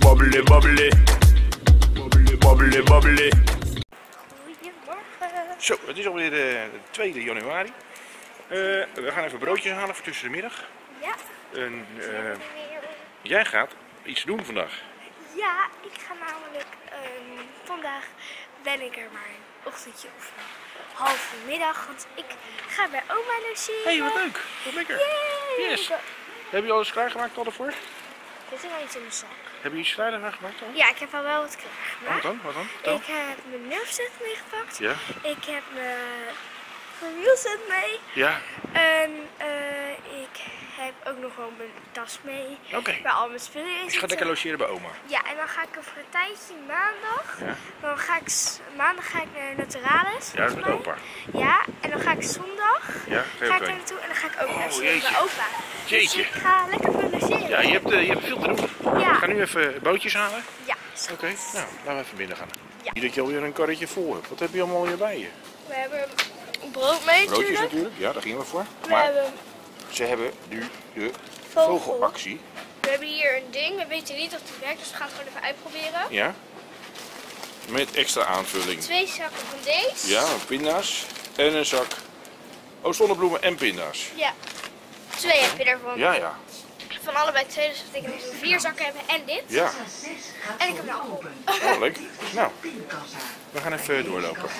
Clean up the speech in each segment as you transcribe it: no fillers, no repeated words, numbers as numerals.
Bubbly, bubbly. Bubbly, bubbly. Goedemorgen. Zo, het is alweer de 2e januari. We gaan even broodjes halen voor tussen de middag. Ja. Jij gaat iets doen vandaag. Ja, ik ga namelijk vandaag ben ik er maar een ochtendje of een halve middag, want ik ga bij oma logeren. Hé, wat leuk. Wat lekker. Yay! Yes. Heb je alles klaargemaakt al ervoor? Zit er wel iets in mijn zak? Heb je iets klaargemaakt al? Ja, ik heb al wel wat Wat klaargemaakt. dan? Wat dan? Vertel. Ik heb mijn nerfset meegepakt. Ja? Ik heb mijn wielset mee. Ja? En ik heb ook nog wel mijn tas mee. Oké. Waar al mijn spullen in Dus je zitten. gaat lekker logeren bij oma. Ja, en dan ga ik over een tijdje maandag. Ja? Dan ga ik maandag ga ik naar Naturalis. Ja, dat is met opa. Ja, en dan ga ik zondag Ja, ga ik daar naartoe en dan ga ik ook naar jeetje. bij opa. Jeetje. Dus ik ga lekker veel logeren. Ja, je hebt veel te doen. Ja. We gaan nu even bootjes halen. Ja, is goed. Oké, nou, laten we even binnen gaan. Ja. Zie dat je alweer een karretje vol hebt. Wat heb je allemaal weer bij je? We hebben brood mee Broodjes natuurlijk, ja, daar gingen we voor. We Maar hebben ze hebben nu de Vogel. vogelactie. We hebben hier een ding, we weten niet of het werkt, dus we gaan het gewoon even uitproberen. Ja. Met extra aanvulling. 2 zakken van deze. Ja, pinda's en een zak. Oh, zonnebloemen en pinda's. Ja. 2 heb je ervan. Ja, ja. Van allebei 2, dus dat betekent dat we 4 zakken hebben en dit. Ja, En ik heb een appel. oh, leuk. Nou, we gaan even doorlopen.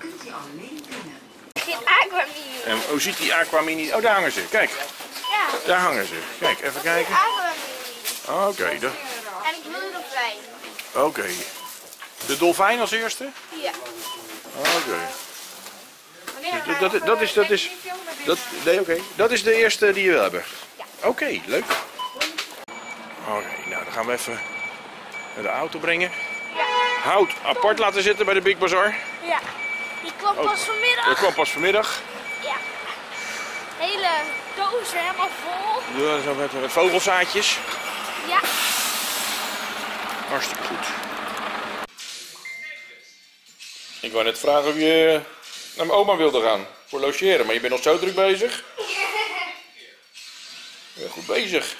Geen aquamini. En hoe ziet die aquamini? Oh, daar hangen ze. Kijk, Ja. daar hangen ze. Kijk, even kijken. Aquamini. Oké, En ik wil er nog 5. oké. De dolfijn als eerste? Ja. Oké. Dat is de eerste die we hebben. Ja. Oké, leuk. Oké, nou dan gaan we even naar de auto brengen. Ja. Hout apart laten zitten bij de Big Bazaar. Ja. Die kwam pas vanmiddag. Dat kwam pas vanmiddag. Ja. Hele dozen helemaal vol. Ja, zo met vogelzaadjes. Ja. Hartstikke goed. Ik wou net vragen of je naar mijn oma wilde gaan voor logeren, maar je bent nog zo druk bezig. Je bent goed bezig.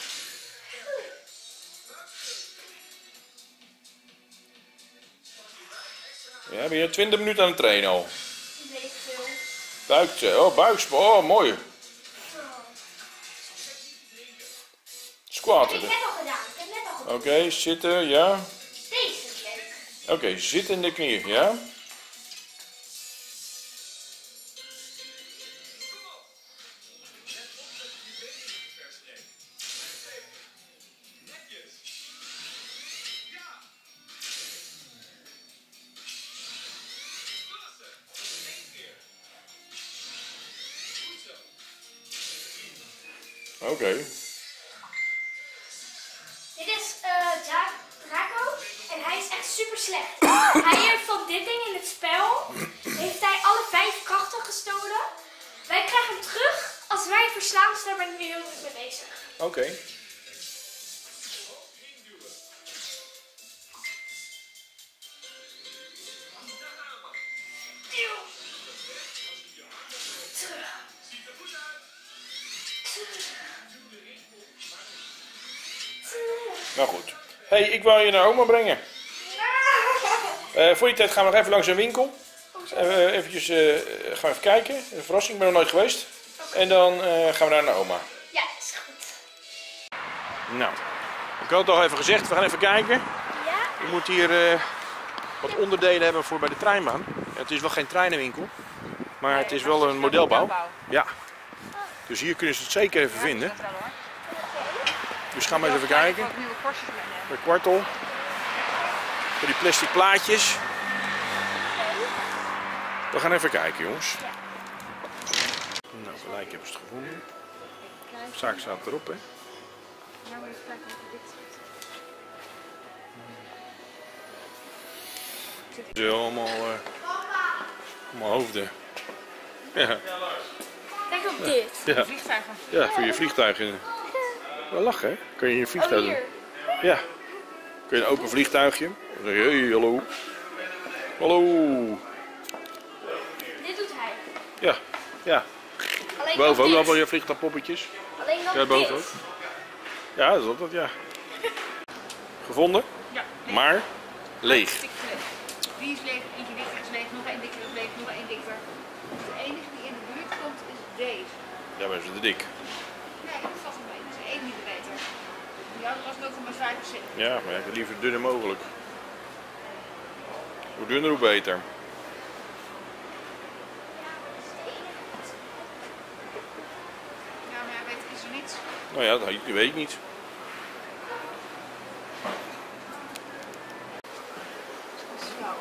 Ja, ben je 20 minuten aan het trainen al? Buikje, oh buiksp, oh mooi. Squatten. Ik heb net al gedaan. Ik heb net al gedaan. Oké, zitten, ja. Deze is leuk. Oké, zitten in de knieën, ja. Oké. Dit is Draco en hij is echt super slecht. Hij heeft van dit ding in het spel, heeft hij alle 5 krachten gestolen. Wij krijgen hem terug als wij hem verslaan, dus daar ben ik nu heel druk mee bezig. Oké. Nou goed. Hey, ik wil je naar oma brengen. Voor die tijd gaan we nog even langs een winkel. Eventjes gaan we even kijken. Een verrassing, ik ben nog nooit geweest. En dan gaan we daar naar oma. Ja, is goed. Nou, ik had het al even gezegd, we gaan even kijken. Ja? Je moet hier wat onderdelen hebben voor bij de treinbaan. Ja, het is wel geen treinenwinkel, maar het is wel een modelbouw. Ja. Dus hier kunnen ze het zeker even vinden. Dus gaan we eens even kijken. Bij Kwartel. Voor die plastic plaatjes. We gaan even kijken, jongens. Nou, gelijk hebben ze het gevonden. De zaak staat erop, hè. Het is allemaal hoofden. Ja. Kijk op dit. Ja. Ja, voor je vliegtuigen. Wel lachen, hè? Kun je in je vliegtuig doen. Ja. Kun je een open vliegtuigje. Dan zeg je, hey, hallo. Hallo. Dit doet hij. Ja, ja. Alleen Boven ook nog allemaal dit. je vliegtuigpoppetjes. Alleen nog Ja, boven dit. ook. Ja, dat is altijd, ja. Gevonden? Ja, leeg. Maar leeg. Hartstikke leeg. Die is leeg, eentje dikker is leeg, nog één dikker is leeg, nog één dikker. De enige die in de buurt komt is deze. Ja, maar is te dik. Nee, dat valt wel mee. Dat is 1 millimeter. Die andere was 0,5 cm. Ja, maar ik heb liever dunner mogelijk. Hoe dunner, hoe beter. Ja, maar hij weet is er niets. Nou ja, dat weet ik niet. Zo.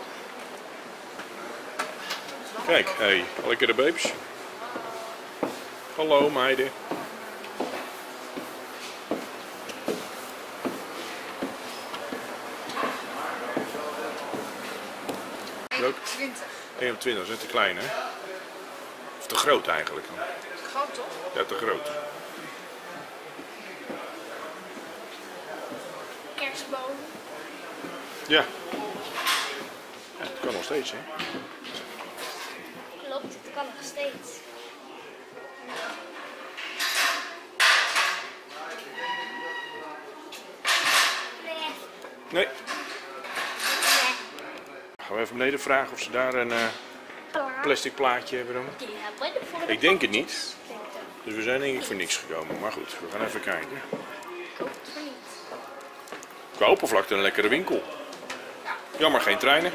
Kijk, hé, lekkere babes. Hallo meiden. Leuk. 20. 1 op 20, dat is net te klein hè? Of te groot eigenlijk. Groot toch? Ja, te groot. Kerstboom. Ja. Ja, dat kan nog steeds hè. Klopt, het kan nog steeds. Nee. Nee. Gaan we even beneden vragen of ze daar een plastic plaatje hebben dan. Ik denk het niet. Dus we zijn denk ik voor niks gekomen. Maar goed, we gaan even kijken. Ik hoop het voor niet. Qua oppervlakte een lekkere winkel. Jammer geen treinen.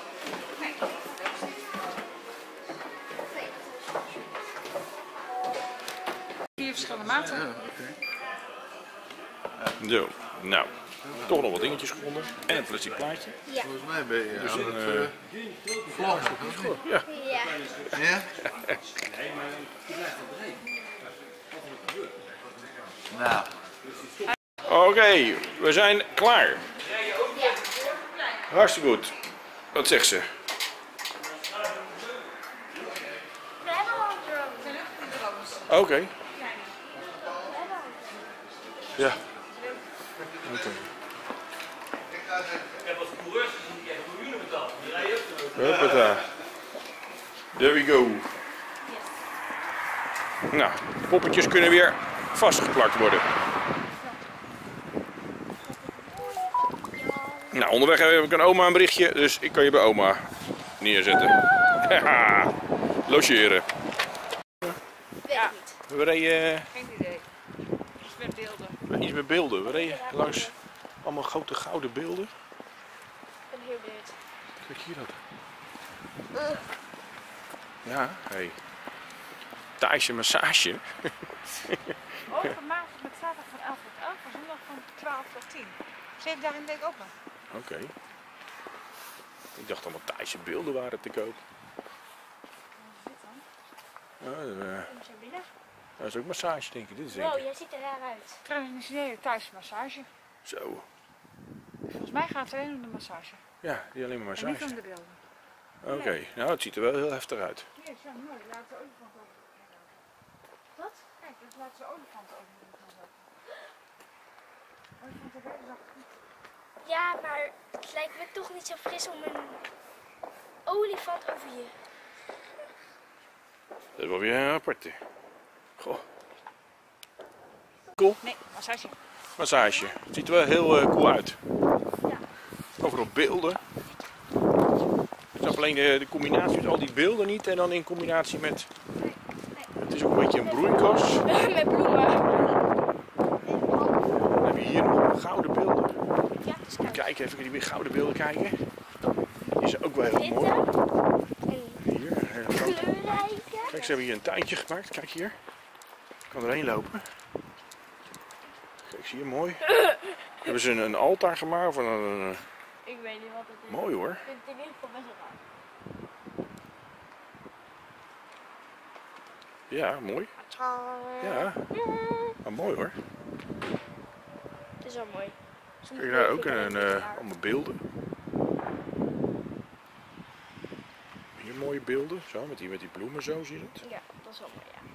Vier verschillende maten. Zo, nou. Toch nog wat dingetjes gevonden. En een plastic plaatje. Ja. Volgens mij ben je Dus aan een, het vloggen, of niet? ja. Ja. Ja? Nou, Oké, we zijn klaar. Hartstikke goed. Wat zegt ze? We hebben al een drone. Oké. Ja. Oké. Hoppata. There we go. Nou, de poppetjes kunnen weer vastgeplakt worden. Nou, onderweg heb ik aan oma een berichtje, dus ik kan je bij oma neerzetten. Haha, logeren. Weet ik niet. We reden Geen idee. Iets met beelden. iets met beelden. We reden langs allemaal grote gouden beelden. Ik ben heel benieuwd. Kijk hier dat. Ja, hey. Thaise massage. Open maandag met zaterdag van 11 tot 11 en zondag van 12 tot 10. 7 dagen in de week open. Oké. Ik dacht allemaal Thaise beelden waren te koop. Dat is ook massage denk ik. Dit is denk Wow, ik. jij ziet er raar uit. Traditionele thuismassage. Zo. Volgens mij gaat het alleen om de massage. Ja, die alleen maar En niet massage. om de beelden. Oké, nou het ziet er wel heel heftig uit. Nee, het is wel mooi. Laat de olifant over. Wat? Kijk, dus laat de olifant over. Olifant de hele dag. Ja, maar het lijkt me toch niet zo fris om een olifant over je. Dat is wel weer een aparte. Goh. Cool. Nee, massage. Massage. Het ziet er wel heel cool uit. Ja. Overal beelden. Ik snap alleen de combinatie met al die beelden niet en dan in combinatie met... Het is ook een beetje een broeikas. Met bloemen. Dan heb je hier nog gouden beelden. Ja, dus kijk. Kijk even die gouden beelden kijken. Die zijn ook wel heel mooi. Witte. En Hier, heel groot. kleurrijke. Kijk, ze hebben hier een tuintje gemaakt. Kijk hier. Ik kan erheen lopen. Kijk, zie je, mooi. Hebben ze een altaar gemaakt? Of een, Ik weet niet wat het is. mooi hoor. Ik vind het in ieder geval best wel raar. Ja, mooi. Ja, maar mooi hoor. Het is wel mooi. Kijk daar ook allemaal beelden. Hier mooie beelden, zo, met die bloemen zo, zie je het? Ja, dat is wel mooi, ja.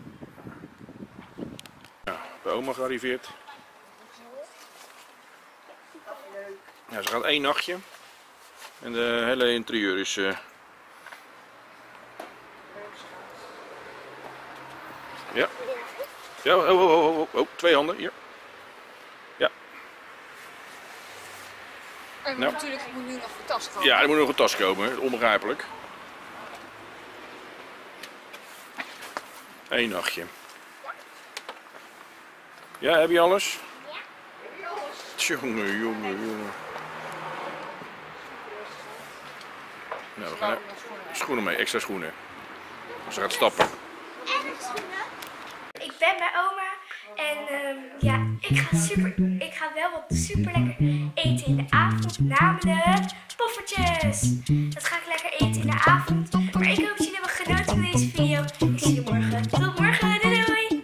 Ja, bij oma gearriveerd. Ja, ze gaat 1 nachtje. En de hele interieur is... Ja. Ja, oh, 2 handen, hier. Ja. En Nou. natuurlijk moet nu nog de tas komen. Ja, er moet nog een tas komen, onbegrijpelijk. 1 nachtje. Ja, heb je alles? Ja. Jongen, jongen. Nou, we gaan schoenen mee, extra schoenen. Als ze gaat stappen. Ik ben bij oma en ja, ik ga wel wat super lekker eten in de avond, namelijk poffertjes. Dat ga ik lekker eten in de avond. Maar ik hoop dat jullie hebben genoten van deze video. Ik zie je morgen. Tot morgen, doei doei!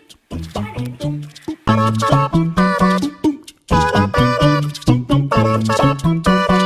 Thank you.